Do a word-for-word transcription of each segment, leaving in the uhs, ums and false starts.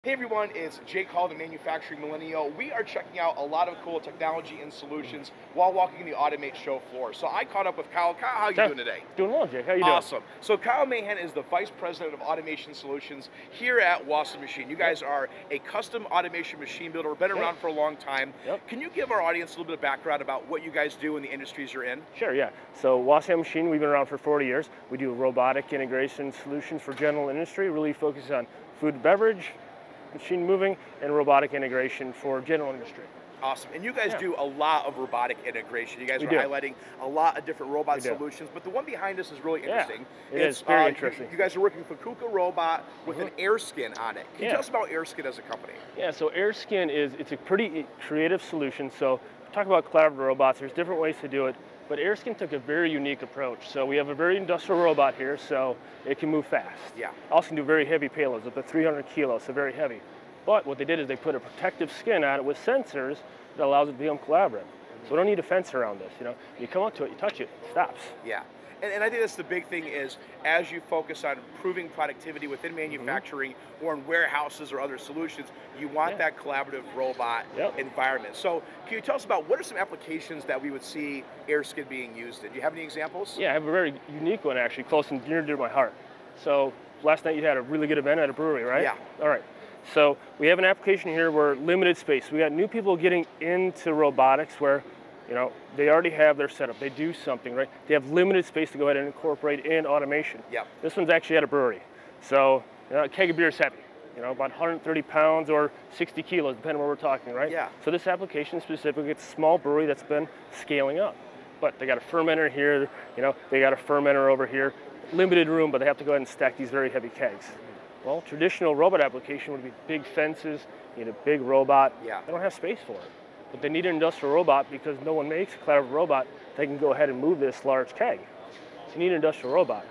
Hey everyone, it's Jake Hall, the Manufacturing Millennial. We are checking out a lot of cool technology and solutions while walking the Automate show floor. So I caught up with Kyle. Kyle, how are you Yeah, doing today? doing well, Jake. How you Awesome. So Kyle Mahan is the Vice President of Automation Solutions here at Wauseon Machine. You guys Yep. are a custom automation machine builder. Been Yep. around for a long time. Yep. Can you give our audience a little bit of background about what you guys do in the industries you're in? Sure, yeah. So Wauseon Machine, we've been around for forty years. We do robotic integration solutions for general industry, really focus on food and beverage, machine moving, and robotic integration for general industry. Awesome. And you guys Yeah. do a lot of robotic integration. You guys We are do. highlighting a lot of different robot We do. solutions, but the one behind us is really Yeah, interesting. it it's is very uh, interesting. You, you guys are working for KUKA Robot with an Airskin on it. Can you Yeah. tell us about Airskin as a company? Yeah, so Airskin is, it's a pretty creative solution. So talk about collaborative robots, there's different ways to do it, but Airskin took a very unique approach. So we have a very industrial robot here, so it can move fast. Yeah. Also can do very heavy payloads, up to three hundred kilos, so very heavy. But what they did is they put a protective skin on it with sensors that allows it to become collaborative. So we don't need a fence around this, you know. You come up to it, you touch it, it stops. Yeah. And, and I think that's the big thing is as you focus on improving productivity within manufacturing mm-hmm. or in warehouses or other solutions, you want yeah. that collaborative robot yep. environment. So can you tell us about what are some applications that we would see Airskin being used in? Do you have any examples? Yeah, I have a very unique one actually, close and near to my heart. So last night you had a really good event at a brewery, right? Yeah. All right. So we have an application here where limited space. We got new people getting into robotics where, you know, they already have their setup. They do something, right? They have limited space to go ahead and incorporate in automation. Yep. This one's actually at a brewery. So you know, a keg of beer is heavy, you know, about one hundred thirty pounds or sixty kilos, depending on what we're talking, right? Yeah. So this application specifically, it's a small brewery that's been scaling up. But they got a fermenter here, you know, they got a fermenter over here. Limited room, but they have to go ahead and stack these very heavy kegs. Well, traditional robot application would be big fences, you need a big robot. Yeah. They don't have space for it. But they need an industrial robot because no one makes a collaborative robot that can go ahead and move this large keg. So you need an industrial robot.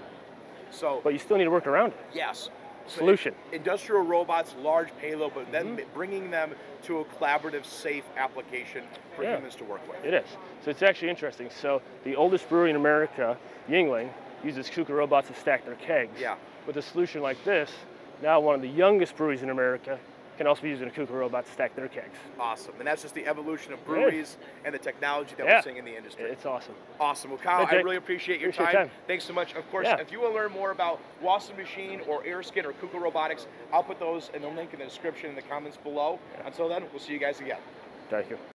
So, but you still need to work around it. Yes. So Solution. Industrial robots, large payload, but then mm-hmm. bringing them to a collaborative, safe application for yeah. humans to work with. It is. So it's actually interesting. So the oldest brewery in America, Yuengling, uses KUKA robots to stack their kegs. Yeah. With a solution like this, now one of the youngest breweries in America can also be using a KUKA robot to stack their kegs. Awesome. And that's just the evolution of breweries and the technology that yeah. we're seeing in the industry. It's awesome. Awesome. Well, Kyle, hey, I really appreciate your appreciate time. time. Thanks so much. Of course, yeah. if you want to learn more about Wauseon Machine or Airskin or KUKA Robotics, I'll put those in the link in the description in the comments below. Yeah. Until then, we'll see you guys again. Thank you.